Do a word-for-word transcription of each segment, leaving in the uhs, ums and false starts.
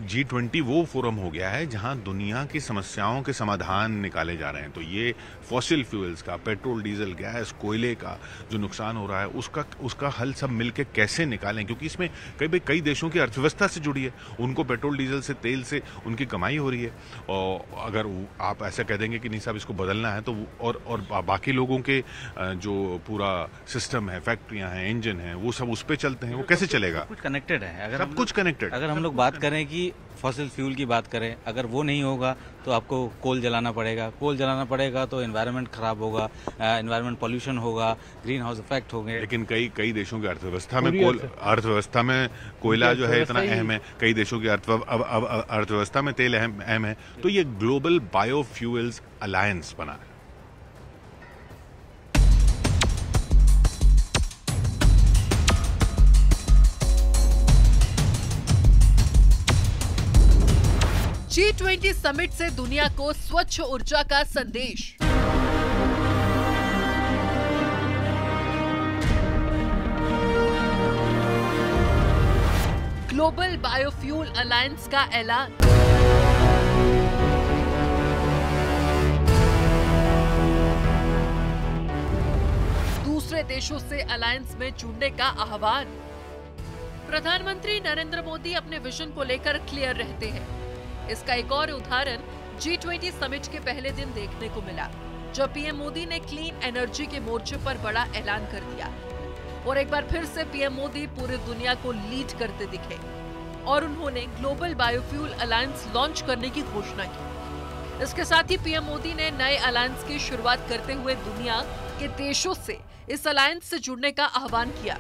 G twenty वो forum हो गया है जहां दुनिया की समस्याओं के समाधान निकाले जा रहे हैं। तो ये फॉसिल फ्यूल्स का, पेट्रोल, डीजल, गैस, कोयले का जो नुकसान हो रहा है उसका उसका हल सब मिलकर कैसे निकालें, क्योंकि इसमें कई भाई कई देशों की अर्थव्यवस्था से जुड़ी है। उनको पेट्रोल डीजल से, तेल से उनकी कमाई हो रही है, और अगर आप ऐसा कह देंगे कि नहीं साहब इसको बदलना है तो और और बाकी लोगों के जो पूरा सिस्टम है, फैक्ट्रियां हैं, इंजन है, वो सब उस पर चलते हैं, वो कैसे चलेगा? कुछ कनेक्टेड है। अगर सब कुछ कनेक्टेड। अगर हम लोग बात करें कि फॉसिल फ्यूल की बात करें, अगर वो नहीं होगा तो आपको कोल जलाना पड़ेगा, कोल जलाना पड़ेगा तो एनवायरनमेंट खराब होगा, एनवायरनमेंट पॉल्यूशन होगा, ग्रीन हाउस इफेक्ट होंगे। लेकिन कई कई देशों की अर्थव्यवस्था में कोल अर्थव्यवस्था में कोयला जो है इतना अहम है, कई देशों की अर्थव्यवस्था में तेल अहम अहम है। तो ये ग्लोबल बायोफ्यूल्स अलायंस बना है। जी ट्वेंटी समिट से दुनिया को स्वच्छ ऊर्जा का संदेश। ग्लोबल बायोफ्यूल अलायंस का ऐलान। दूसरे देशों से अलायंस में जुड़ने का आह्वान। प्रधानमंत्री नरेंद्र मोदी अपने विजन को लेकर क्लियर रहते हैं। इसका एक और उदाहरण जी ट्वेंटी समिट के पहले दिन देखने को मिला, जब पीएम मोदी ने क्लीन एनर्जी के मोर्चे पर बड़ा ऐलान कर दिया और एक बार फिर से पीएम मोदी पूरी दुनिया को लीड करते दिखे और उन्होंने ग्लोबल बायोफ्यूल अलायंस लॉन्च करने की घोषणा की। इसके साथ ही पीएम मोदी ने नए अलायंस की शुरुआत करते हुए दुनिया के देशों से इस अलायंस से जुड़ने का आह्वान किया।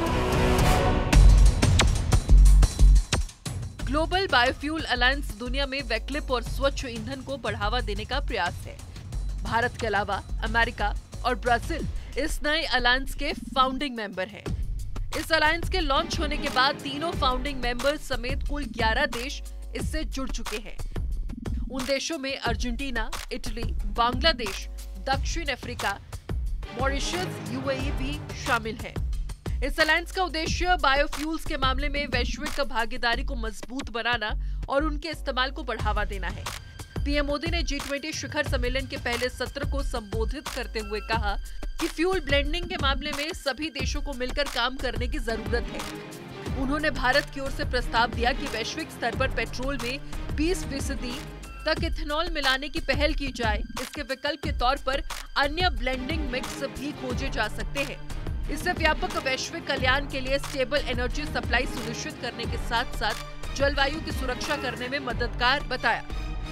ग्लोबल बायोफ्यूल अलायंस दुनिया में वैकल्पिक और स्वच्छ ईंधन को बढ़ावा देने का प्रयास है। भारत के अलावा अमेरिका और ब्राजील इस नए अलायंस के फाउंडिंग मेंबर हैं। इस अलायंस के लॉन्च होने के बाद तीनों फाउंडिंग मेंबर्स समेत कुल ग्यारह देश इससे जुड़ चुके हैं। उन देशों में अर्जेंटीना, इटली, बांग्लादेश, दक्षिण अफ्रीका, मॉरिशस, यूएई भी शामिल है। इस अलायंस का उद्देश्य बायोफ्यूल्स के मामले में वैश्विक भागीदारी को मजबूत बनाना और उनके इस्तेमाल को बढ़ावा देना है। पीएम मोदी ने जी ट्वेंटी शिखर सम्मेलन के पहले सत्र को संबोधित करते हुए कहा कि फ्यूल ब्लेंडिंग के मामले में सभी देशों को मिलकर काम करने की जरूरत है। उन्होंने भारत की ओर से प्रस्ताव दिया कि वैश्विक स्तर पर पेट्रोल में बीस फीसदी तक इथेनॉल मिलाने की पहल की जाए। इसके विकल्प के तौर पर अन्य ब्लेंडिंग मिक्स भी खोजे जा सकते हैं। इससे व्यापक वैश्विक कल्याण के लिए स्टेबल एनर्जी सप्लाई सुनिश्चित करने के साथ साथ जलवायु की सुरक्षा करने में मददगार बताया।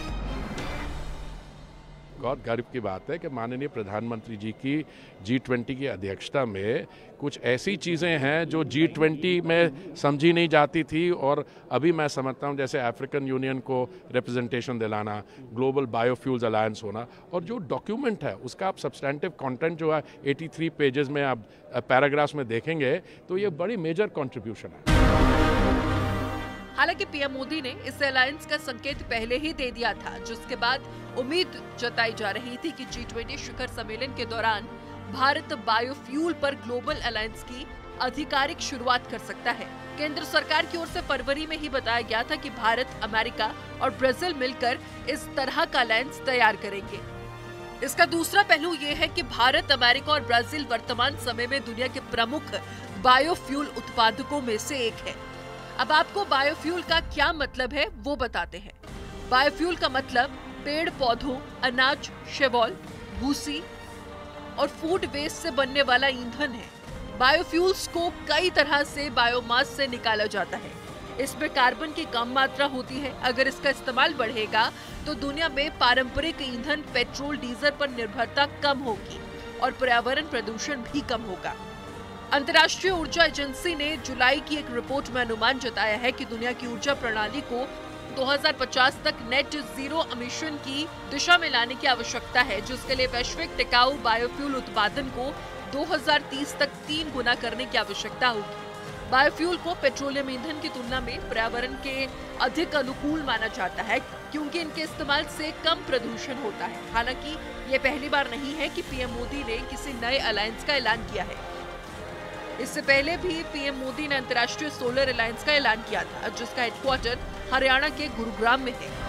बहुत गर्व की बात है कि माननीय प्रधानमंत्री जी की जी ट्वेंटी की अध्यक्षता में कुछ ऐसी चीज़ें हैं जो जी ट्वेंटी में समझी नहीं जाती थी, और अभी मैं समझता हूं जैसे अफ्रीकन यूनियन को रिप्रेजेंटेशन दिलाना, ग्लोबल बायोफ्यूल्स अलायंस होना, और जो डॉक्यूमेंट है उसका आप सब्सटेंटिव कंटेंट जो है तिरासी पेजेस में आप पैराग्राफ्स में देखेंगे तो ये बड़ी मेजर कंट्रीब्यूशन है। हालांकि पीएम मोदी ने इस अलायंस का संकेत पहले ही दे दिया था, जिसके बाद उम्मीद जताई जा रही थी कि जी ट्वेंटी शिखर सम्मेलन के दौरान भारत बायोफ्यूल पर ग्लोबल अलायंस की आधिकारिक शुरुआत कर सकता है। केंद्र सरकार की ओर से फरवरी में ही बताया गया था कि भारत, अमेरिका और ब्राजील मिलकर इस तरह का अलायंस तैयार करेंगे। इसका दूसरा पहलू ये है कि भारत, अमेरिका और ब्राजील वर्तमान समय में दुनिया के प्रमुख बायोफ्यूल उत्पादकों में से एक है। अब आपको बायोफ्यूल का क्या मतलब है वो बताते हैं। बायोफ्यूल का मतलब पेड़ पौधों, अनाज, शैवाल, भूसी और फूड वेस्ट से बनने वाला ईंधन है। बायोफ्यूल्स को कई तरह से बायोमास से निकाला जाता है। इसमें कार्बन की कम मात्रा होती है। अगर इसका इस्तेमाल बढ़ेगा तो दुनिया में पारंपरिक ईंधन पेट्रोल, डीजल पर निर्भरता कम होगी और पर्यावरण प्रदूषण भी कम होगा। अंतर्राष्ट्रीय ऊर्जा एजेंसी ने जुलाई की एक रिपोर्ट में अनुमान जताया है कि दुनिया की ऊर्जा प्रणाली को दो हज़ार पचास तक नेट जीरो एमिशन की दिशा में लाने की आवश्यकता है, जिसके लिए वैश्विक टिकाऊ बायोफ्यूल उत्पादन को दो हज़ार तीस तक तीन गुना करने की आवश्यकता होगी। बायोफ्यूल को पेट्रोलियम ईंधन की तुलना में पर्यावरण के अधिक अनुकूल माना जाता है, क्योंकि इनके इस्तेमाल से कम प्रदूषण होता है। हालांकि ये पहली बार नहीं है कि पीएम मोदी ने किसी नए अलायंस का ऐलान किया है। इससे पहले भी पीएम मोदी ने अंतर्राष्ट्रीय सोलर अलायंस का ऐलान किया था, जिसका हेडक्वार्टर हरियाणा के गुरुग्राम में है।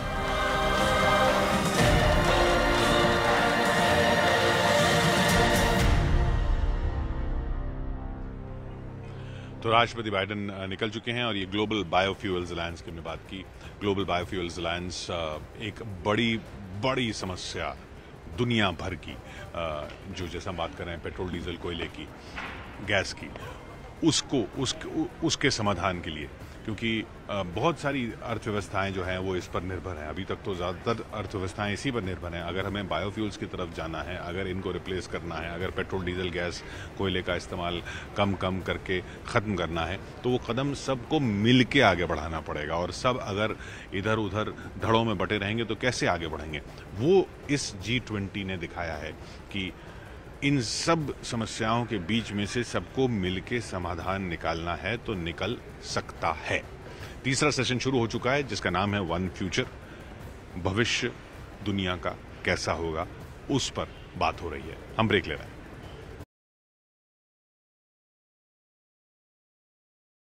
तो राष्ट्रपति बाइडेन निकल चुके हैं और ये ग्लोबल बायोफ्यूल्स अलायंस की हमने बात की। ग्लोबल बायोफ्यूल्स अलायंस एक बड़ी बड़ी समस्या दुनिया भर की, जो जैसा हम बात कर रहे हैं पेट्रोल डीजल कोयले की गैस की, उसको उस, उसके समाधान के लिए, क्योंकि बहुत सारी अर्थव्यवस्थाएं जो हैं वो इस पर निर्भर हैं। अभी तक तो ज़्यादातर अर्थव्यवस्थाएं इसी पर निर्भर हैं। अगर हमें बायोफ्यूल्स की तरफ जाना है, अगर इनको रिप्लेस करना है, अगर पेट्रोल डीजल गैस कोयले का इस्तेमाल कम कम करके ख़त्म करना है, तो वो कदम सबको मिल के आगे बढ़ाना पड़ेगा। और सब अगर इधर उधर धड़ों में बटे रहेंगे तो कैसे आगे बढ़ेंगे? वो इस जी ट्वेंटी ने दिखाया है कि इन सब समस्याओं के बीच में से सबको मिलके समाधान निकालना है तो निकल सकता है। तीसरा सेशन शुरू हो चुका है जिसका नाम है वन फ्यूचर। भविष्य दुनिया का कैसा होगा उस पर बात हो रही है। हम ब्रेक ले रहे हैं।